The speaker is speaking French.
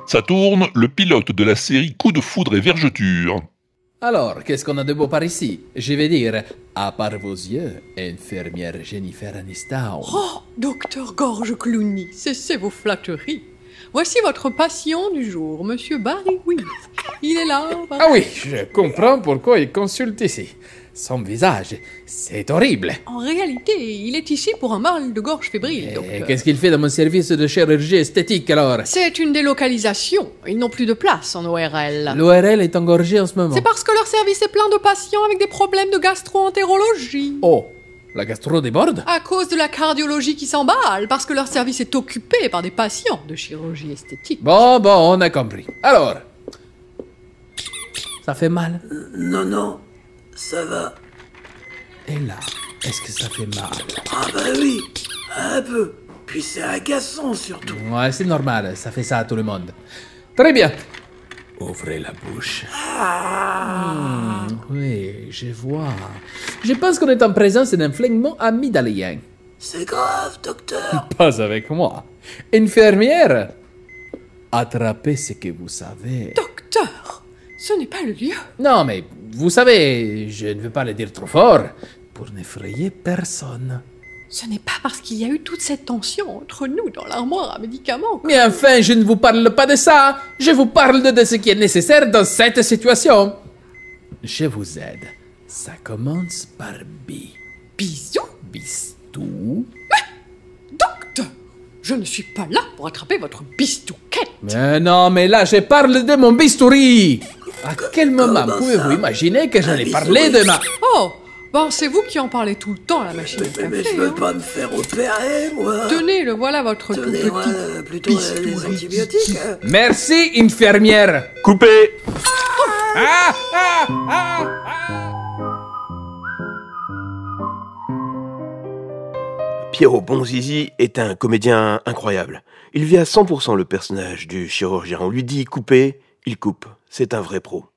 Saturne, le pilote de la série Coup de foudre et vergeture. Alors, qu'est-ce qu'on a de beau par ici? Je vais dire, à part vos yeux, infirmière Jennifer Aniston. Oh, docteur Gorge Clooney, cessez vos flatteries. Voici votre patient du jour, monsieur Barry Wills. Il est là. Ah oui, je comprends pourquoi il consulte ici. Son visage, c'est horrible. En réalité, il est ici pour un mal de gorge fébrile, docteur. Qu'est-ce qu'il fait dans mon service de chirurgie esthétique alors? C'est une délocalisation. Ils n'ont plus de place en ORL. L'ORL est engorgé en ce moment. C'est parce que leur service est plein de patients avec des problèmes de gastro-entérologie. Oh, la gastro déborde? À cause de la cardiologie qui s'emballe, parce que leur service est occupé par des patients de chirurgie esthétique. Bon, on a compris. Alors, ça fait mal? Non, ça va. Et là, est-ce que ça fait mal? Ah bah oui, un peu. Puis c'est agaçant surtout. Ouais, c'est normal, ça fait ça à tout le monde. Très bien. Ouvrez la bouche. Oui, je vois. Je pense qu'on est en présence d'un flinguement amygdalien. C'est grave, docteur. Pas avec moi. Infirmière, attrapez ce que vous savez. Docteur, ce n'est pas le lieu. Non, mais vous savez, je ne veux pas le dire trop fort, pour n'effrayer personne. Ce n'est pas parce qu'il y a eu toute cette tension entre nous dans l'armoire à médicaments que... Mais enfin, je ne vous parle pas de ça. Je vous parle de ce qui est nécessaire dans cette situation. Je vous aide. Ça commence par bi. Bisous. Bistou. Docteur, je ne suis pas là pour attraper votre bistouquette. Mais non, mais là, je parle de mon bistouri. À quel moment pouvez-vous imaginer que j'en ai parlé de ma... Oh, bon, c'est vous qui en parlez tout le temps à la machine à café. Mais je veux pas me faire opérer, moi. Tenez, le voilà votre tout Tenez, petit moi, plutôt des antibiotiques. Merci, infirmière. Coupé. Pierrot Bonzizi est un comédien incroyable. Il vit à 100% le personnage du chirurgien. On lui dit couper, il coupe. C'est un vrai pro.